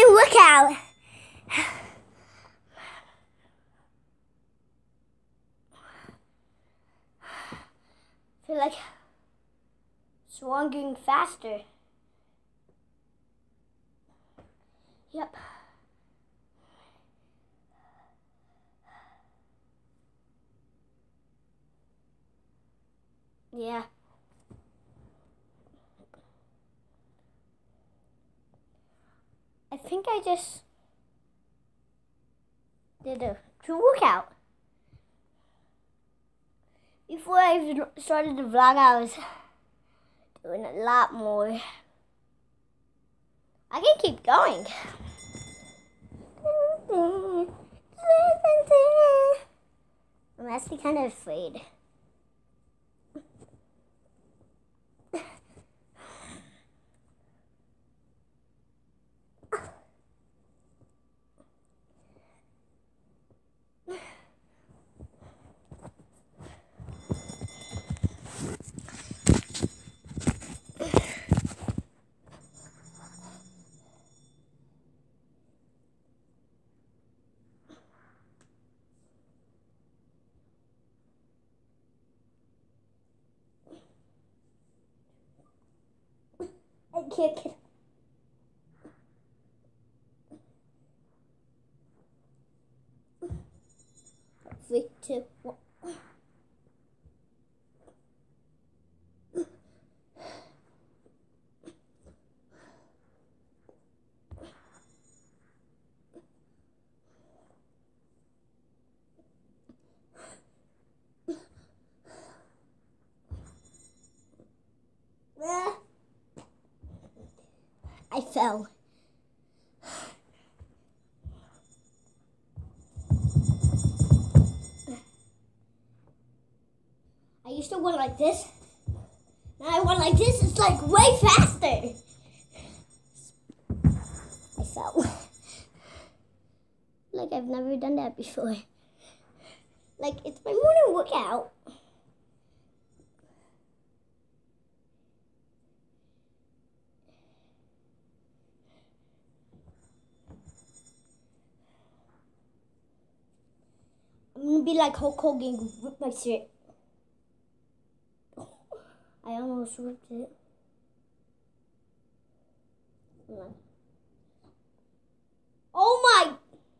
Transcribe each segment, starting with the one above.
morning workout. I feel like Swan getting faster. Yep. Yeah. I think I just did a true workout. Before I started the vlog, I was doing a lot more. I can keep going. I'm actually kind of afraid. I can't get. 3, 2, 1. I fell. I used to run like this. Now I run like this. It's like way faster. I fell. Like I've never done that before. Like it's my morning workout. I'm gonna be like Hulk Hogan, rip my shirt. I almost ripped it. Oh my!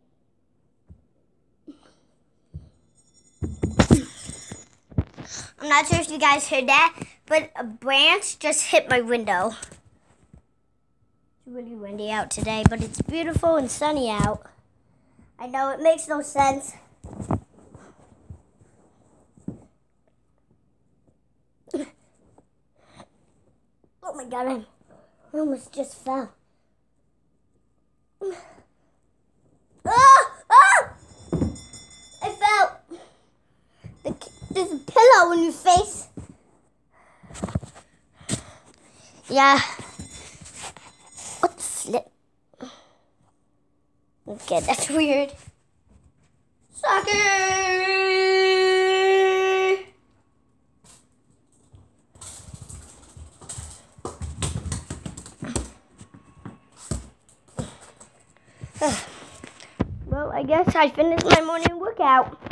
I'm not sure if you guys heard that, but a branch just hit my window. It's really windy out today, but it's beautiful and sunny out. I know it makes no sense. Oh my God, I almost just fell. I fell. There's a pillow in your face. Yeah. What the flip? Okay, that's weird. Soccer! Well, I guess I finished my morning workout.